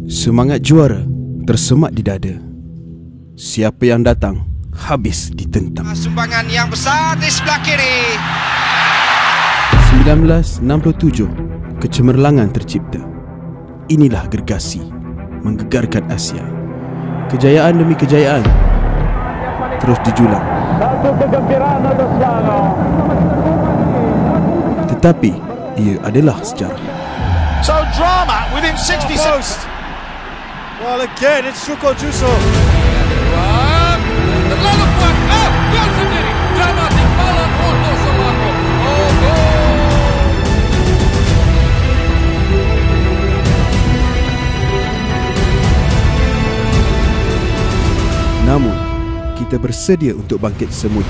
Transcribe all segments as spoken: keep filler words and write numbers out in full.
Semangat juara tersemat di dada. Siapa yang datang habis ditentang. Sumbangan yang besar di sebelah kiri. seribu sembilan ratus enam puluh tujuh, kecemerlangan tercipta. Inilah gergasi menggegarkan Asia. Kejayaan demi kejayaan terus dijulang. Tetapi ia adalah sejarah. So drama within sixty seconds. Well, again, it's Shuko Juso. Terlalu kuat. Ah, gol sendiri. Dramatik malam untuk Selangor. Oh, gol. Namun, kita bersedia untuk bangkit semula.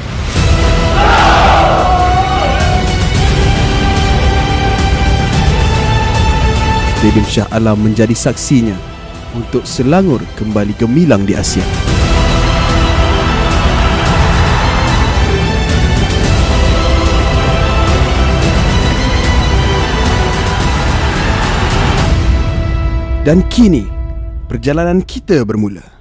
Stadium Shah Alam menjadi saksinya untuk Selangor kembali gemilang di Asia. Dan kini, perjalanan kita bermula.